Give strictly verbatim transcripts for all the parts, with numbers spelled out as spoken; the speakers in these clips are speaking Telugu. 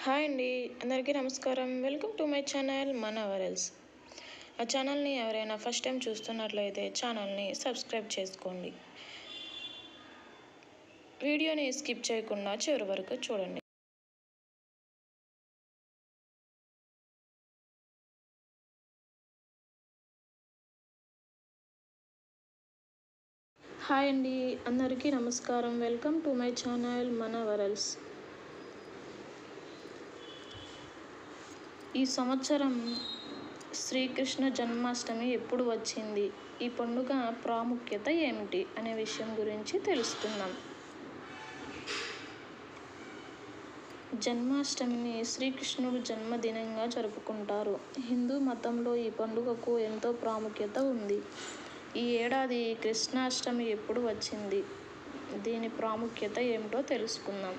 హాయ్ అండి, అందరికీ నమస్కారం. వెల్కమ్ టు మై ఛానల్ మన వరల్స్. ఆ ఛానల్ని ఎవరైనా ఫస్ట్ టైం చూస్తున్నట్లయితే ఛానల్ని సబ్స్క్రైబ్ చేసుకోండి. వీడియోని స్కిప్ చేయకుండా చివరి వరకు చూడండి. హాయ్ అండి, అందరికీ నమస్కారం. వెల్కమ్ టు మై ఛానల్ మన వరల్స్. ఈ సంవత్సరం శ్రీకృష్ణ జన్మాష్టమి ఎప్పుడు వచ్చింది, ఈ పండుగ ప్రాముఖ్యత ఏమిటి అనే విషయం గురించి తెలుసుకుందాం. జన్మాష్టమిని శ్రీకృష్ణుడు జన్మదినంగా జరుపుకుంటారు. హిందూ మతంలో ఈ పండుగకు ఎంతో ప్రాముఖ్యత ఉంది. ఈ ఏడాది కృష్ణాష్టమి ఎప్పుడు వచ్చింది, దీని ప్రాముఖ్యత ఏమిటో తెలుసుకుందాం.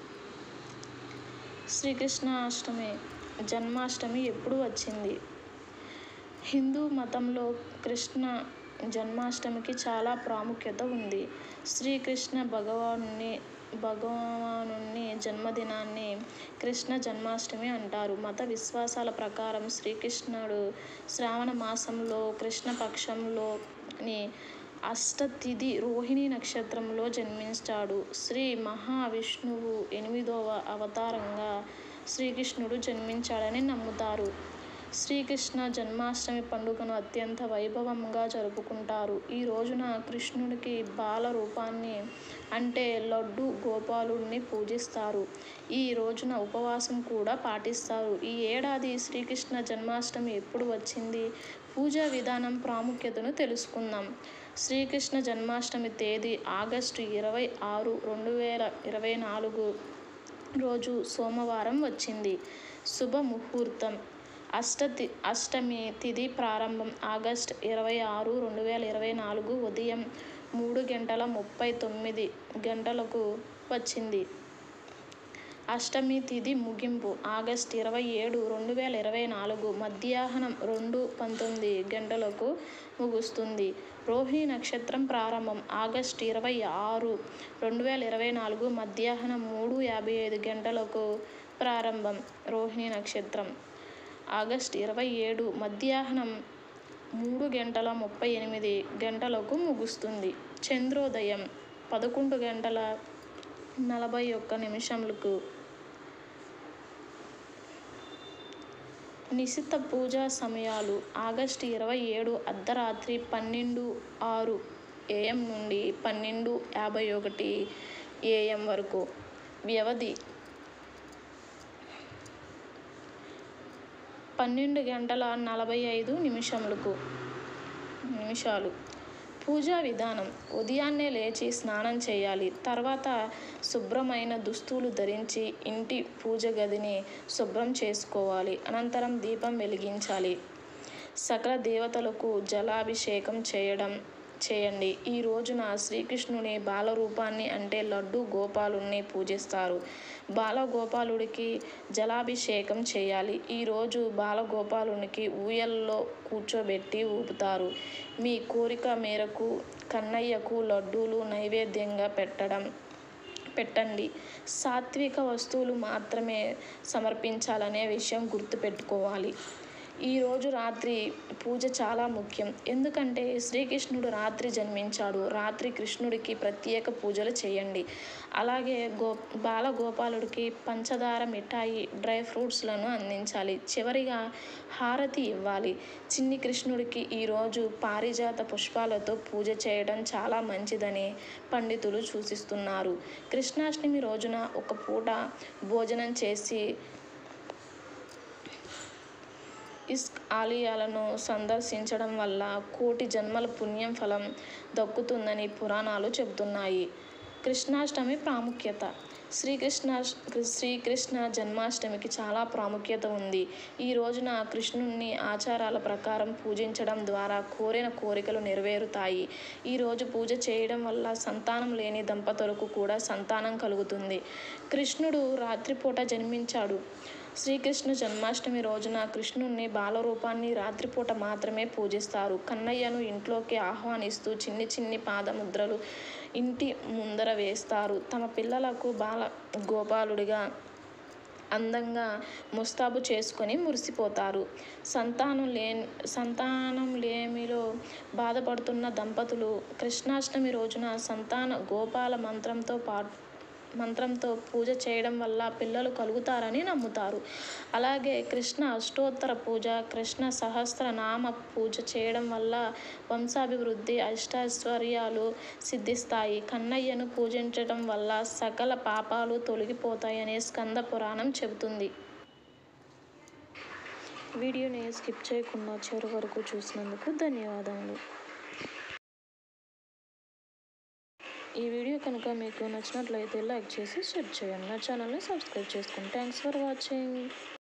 శ్రీకృష్ణాష్టమి జన్మాష్టమి ఎప్పుడు వచ్చింది? హిందూ మతంలో కృష్ణ జన్మాష్టమికి చాలా ప్రాముఖ్యత ఉంది. శ్రీకృష్ణ భగవానుని భగవానుని జన్మదినాన్ని కృష్ణ జన్మాష్టమి అంటారు. మత విశ్వాసాల ప్రకారం శ్రీకృష్ణుడు శ్రావణ మాసంలో కృష్ణపక్షంలోని అష్టతిథి రోహిణి నక్షత్రంలో జన్మించాడు. శ్రీ మహావిష్ణువు ఎనిమిదవ అవతారంగా శ్రీకృష్ణుడు జన్మించాడని నమ్ముతారు. శ్రీకృష్ణ జన్మాష్టమి పండుగను అత్యంత వైభవంగా జరుపుకుంటారు. ఈ రోజున కృష్ణుడికి బాల రూపాన్ని అంటే లడ్డు గోపాలుడిని పూజిస్తారు. ఈ రోజున ఉపవాసం కూడా పాటిస్తారు. ఈ ఏడాది శ్రీకృష్ణ జన్మాష్టమి ఎప్పుడు వచ్చింది, పూజా విధానం ప్రాముఖ్యతను తెలుసుకుందాం. శ్రీకృష్ణ జన్మాష్టమి తేదీ ఆగస్టు ఇరవై ఆరు రెండు వేల ఇరవై నాలుగు రోజు సోమవారం వచ్చింది. శుభ ముహూర్తం అష్టతి అష్టమి తిథి ప్రారంభం ఆగస్టు ఇరవై ఆరు రెండు వేల ఇరవై నాలుగు ఉదయం మూడు గంటల ముప్పై తొమ్మిది గంటలకు వచ్చింది. అష్టమి తిథి ముగింపు ఆగస్టు ఇరవై ఏడు రెండు వేల ఇరవై నాలుగు మధ్యాహ్నం రెండు పంతొమ్మిది గంటలకు ముగుస్తుంది. రోహిణి నక్షత్రం ప్రారంభం ఆగస్టు ఇరవై ఆరు రెండు వేల ఇరవై నాలుగు మధ్యాహ్నం మూడు యాభై ఐదు గంటలకు ప్రారంభం. రోహిణి నక్షత్రం ఆగస్టు ఇరవై ఏడు మధ్యాహ్నం మూడు గంటల ముప్పై ఎనిమిది గంటలకు ముగుస్తుంది. చంద్రోదయం పదకొండు గంటల నలభై ఒక్క నిమిషములకు. నిశిత పూజా సమయాలు ఆగస్టు ఇరవై ఏడు అర్ధరాత్రి పన్నెండు ఆరు ఏఎం నుండి పన్నెండు యాభై ఒకటి ఏఎం వరకు. వ్యవధి పన్నెండు గంటల నలభై ఐదు నిమిషములకు నిమిషాలు. పూజా విధానం ఉదయాన్నే లేచి స్నానం చేయాలి. తర్వాత శుభ్రమైన దుస్తులు ధరించి ఇంటి పూజ గదిని శుభ్రం చేసుకోవాలి. అనంతరం దీపం వెలిగించాలి. సకల దేవతలకు జలాభిషేకం చేయడం చేయండి. ఈ రోజున శ్రీకృష్ణుని బాలరూపాన్ని అంటే లడ్డు గోపాలుని పూజిస్తారు. బాలగోపాలుడికి జలాభిషేకం చేయాలి. ఈరోజు బాలగోపాలునికి ఊయలలో కూర్చోబెట్టి ఊపుతారు. మీ కోరిక మేరకు కన్నయ్యకు లడ్డూలు నైవేద్యంగా పెట్టడం పెట్టండి. సాత్విక వస్తువులు మాత్రమే సమర్పించాలనే విషయం గుర్తుపెట్టుకోవాలి. ఈరోజు రాత్రి పూజ చాలా ముఖ్యం. ఎందుకంటే శ్రీకృష్ణుడు రాత్రి జన్మించాడు. రాత్రి కృష్ణుడికి ప్రత్యేక పూజలు చేయండి. అలాగే గో బాలగోపాలుడికి పంచదార మిఠాయి డ్రై ఫ్రూట్స్లను అందించాలి. చివరిగా హారతి ఇవ్వాలి. చిన్ని కృష్ణుడికి ఈరోజు పారిజాత పుష్పాలతో పూజ చేయడం చాలా మంచిదని పండితులు సూచిస్తున్నారు. కృష్ణాష్టమి రోజున ఒక పూట భోజనం చేసి ఇస్క్ ఆలయాలను సందర్శించడం వల్ల కోటి జన్మల పుణ్యం ఫలం దక్కుతుందని పురాణాలు చెబుతున్నాయి. కృష్ణాష్టమి ప్రాముఖ్యత శ్రీకృష్ణ శ్రీకృష్ణ జన్మాష్టమికి చాలా ప్రాముఖ్యత ఉంది. ఈ రోజున కృష్ణుణ్ణి ఆచారాల ప్రకారం పూజించడం ద్వారా కోరిన కోరికలు నెరవేరుతాయి. ఈరోజు పూజ చేయడం వల్ల సంతానం లేని దంపతులకు కూడా సంతానం కలుగుతుంది. కృష్ణుడు రాత్రిపూట జన్మించాడు. శ్రీకృష్ణ జన్మాష్టమి రోజున కృష్ణుణ్ణి బాలరూపాన్ని రాత్రిపూట మాత్రమే పూజిస్తారు. కన్నయ్యను ఇంట్లోకి ఆహ్వానిస్తూ చిన్ని చిన్ని పాదముద్రలు ఇంటి ముందర వేస్తారు. తమ పిల్లలకు బాల గోపాలుడిగా అందంగా ముస్తాబు చేసుకొని మురిసిపోతారు. సంతానం లే సంతానం లేమిలో బాధపడుతున్న దంపతులు కృష్ణాష్టమి రోజున సంతాన గోపాల మంత్రంతో పాటు మంత్రంతో పూజ చేయడం వల్ల పిల్లలు కలుగుతారని నమ్ముతారు. అలాగే కృష్ణ అష్టోత్తర పూజ, కృష్ణ సహస్రనామ పూజ చేయడం వల్ల వంశాభివృద్ధి, అష్టైశ్వర్యాలు సిద్ధిస్తాయి. కన్నయ్యను పూజించడం వల్ల సకల పాపాలు తొలగిపోతాయని స్కంద పురాణం చెబుతుంది. వీడియోని స్కిప్ చేయకుండా చివరి వరకు చూసినందుకు ధన్యవాదములు. ఈ వీడియో కనుక మీకు నచ్చినట్లయితే లైక్ చేసి షేర్ చేయండి. నా ఛానల్ని సబ్స్క్రైబ్ చేసుకోండి. Thanks for watching.